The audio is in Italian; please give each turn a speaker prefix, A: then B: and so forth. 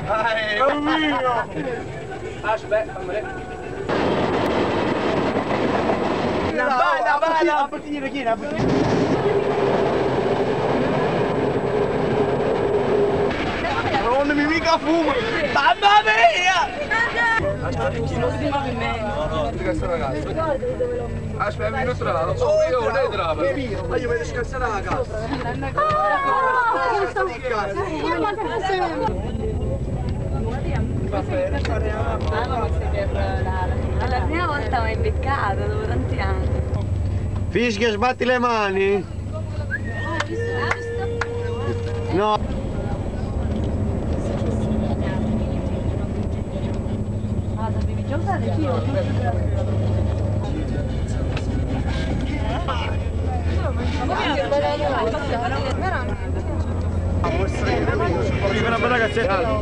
A: Aspetta, fammi.
B: La bala, a partire chi era? Non mi mica fumo! Mamma mia!
A: Questo ragazzo. Aspetta, mi non trava, io non è trava.
B: Ma io vedo scansare la casa.
C: La prima volta ho imbeccato dopo tanti anni.
B: Fischia, sbatti le mani! No! Una ragazza